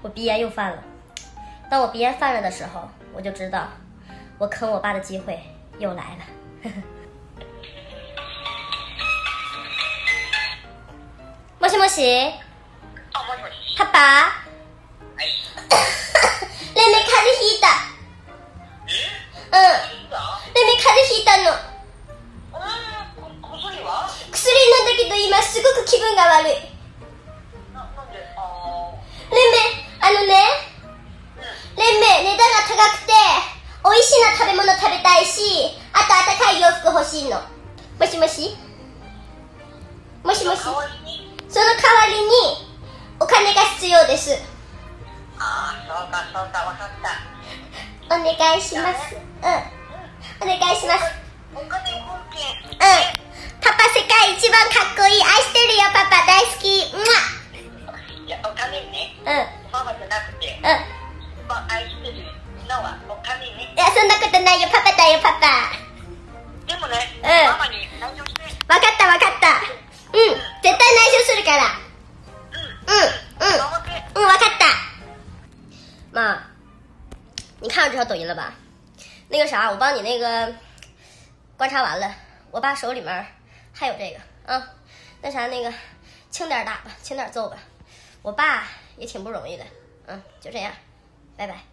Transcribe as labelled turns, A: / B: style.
A: 我鼻炎又犯了。当我鼻炎犯了的时候，我就知道我坑我爸的机会又来了。もしもし。
B: あ、もしもし。
A: パパ。
B: はい。
A: レメ風邪ひいた。レメ風邪ひいたの。
B: 薬は？
A: 薬なんだけど今すごく気分が悪い。
B: なんで？
A: レメ、レメ値段が高くて美味しいな食べ物食べたいし、あと暖かい洋服欲しいの。もしもし。もしもし。その代わりにお金が必要です。
B: ああ、そうかそうか、わかった。
A: お願いします。お願いします。
B: お金本金。
A: パパ世界一番かっこいい。愛してるよパパ、大好き。
B: いや、お金ね。ママじゃなくて。愛してるのはお金ね。
A: いや、そんなことないよ、パパだよパパ。
B: でもね、ママに内緒して。
A: わかったわかった。絶対内緒するから。わかった。妈，你看了这条抖音了吧？那个啥，我帮你那个观察完了，我爸手里面还有这个啊。那啥，那个轻点打吧，轻点揍吧。我爸也挺不容易的，就这样，拜拜。